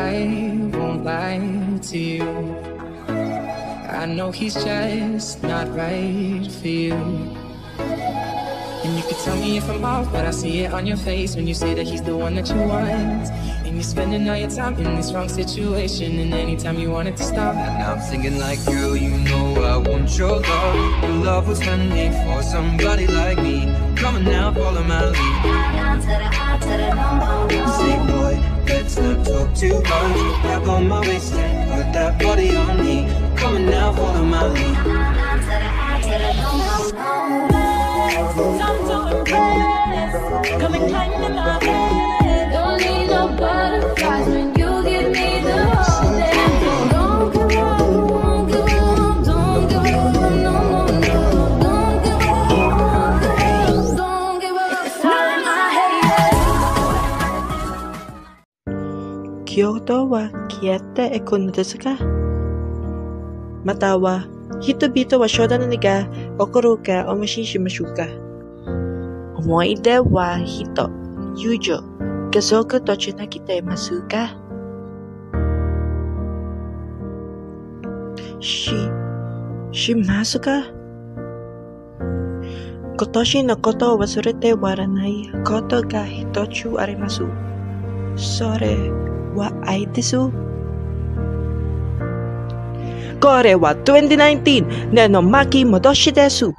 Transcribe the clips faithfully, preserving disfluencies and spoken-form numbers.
I won't lie to you. I know he's just not right for you. And you can tell me if I'm off, but I see it on your face when you say that he's the one that you want. And you're spending all your time in this wrong situation, and anytime you want it to stop. And I'm thinking like, girl, you know I want your love. Your love was handmade for somebody like me. Come on now, follow my lead. Say boy, let's not talk too much. Grab on my waist and put that body on me. Come on now, follow my lead. Time to impress. Come and climb in my bed. Don't need no butterflies when you give me the whole day. Don't give up, don't give up, don't give up, no, no, no. Don't give up, don't give up. Kyoto wa kiete e kun desu ka? Mata wa hitobito wa shoda no ga okoru ka omoshishimashou ka? Omoide wa hito, yujo, gazoku tochi nakitemasu ka? Shi, shimasu ka? Kotoshi no koto o wasurete waranai koto ga hitochu arimasu. Sore wa ai desu? Kore wa twenty nineteen ne no maki modoshi desu.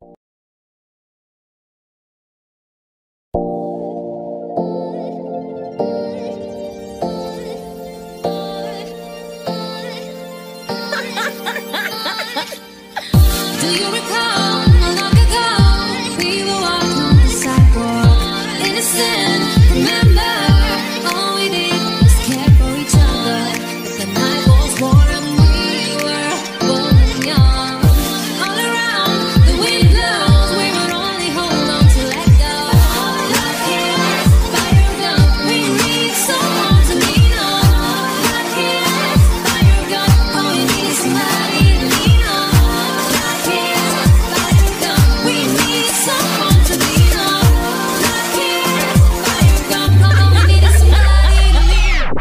Do you recall not long ago we were walking on the sidewalk, innocent? Remember, all we did was care for each other. But the night was warm and we were both young. All around the wind blows, we would only hold on to let go. Like kids, fired up, we need someone to lean on. Like kids, fired up, all we need is somebody to lean on. Like kids, fired up, we need someone to lean on. Like kids, fired up, all we need is somebody to lean on.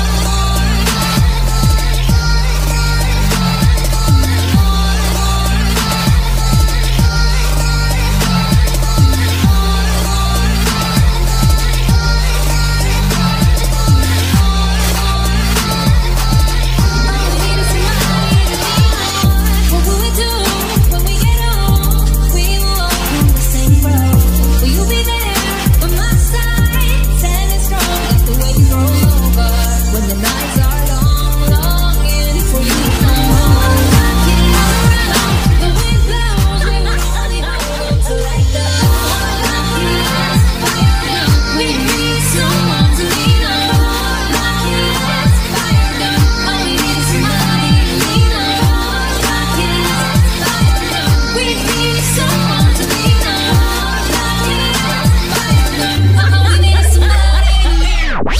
What will we do when we get old? We will walk on the same road. Will you be there by my side, standing strong if the waves roll over? When the nights are long, longing for you to come home. Rocking all around, the wind blows, we will only hold on to let go. Rocking us, fired up, we need someone to lean on. Rocking us, fired up, all we need is somebody to lean on. Rocking us, fired up, we need someone to lean on. Rocking us, fired up, all we need is somebody to lean on.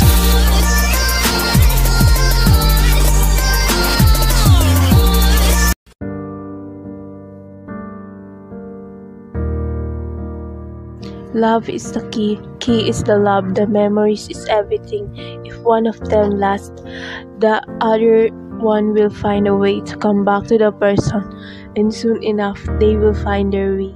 Love is the key. Key is the love. The memories is everything. If one of them lasts, the other one will find a way to come back to the person, and soon enough they will find their way.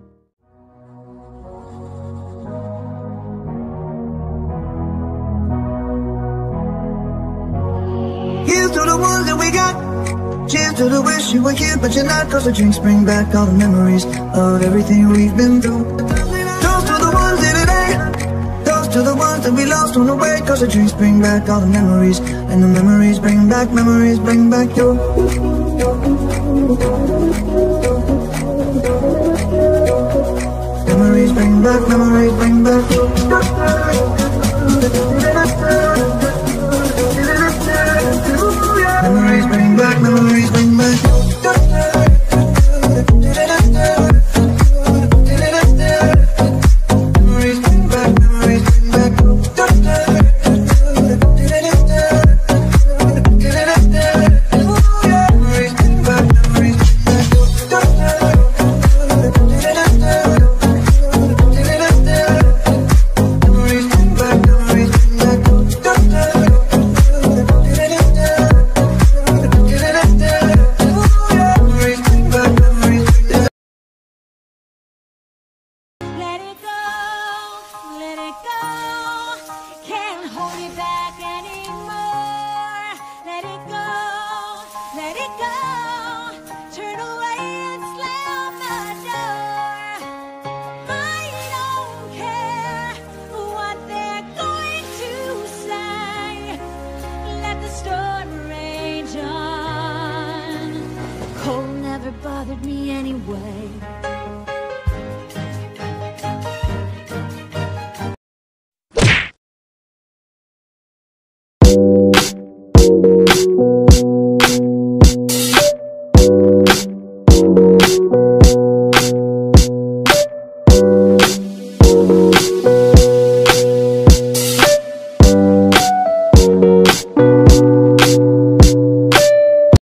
Here's to the ones that we got. Cheers to the wish you were here, but you're not. Cause the drinks bring back all the memories of everything we've been through. Toast to the ones here today. Toast to the ones that we lost on the way. Cause the drinks bring back all the memories. And the memories bring back, memories bring back you. Memories bring back, memories bring back you. Memories bring back, memories bring back. Memories bring back, memories bring back. Memories bring back, memories bring back. bothered me anyway.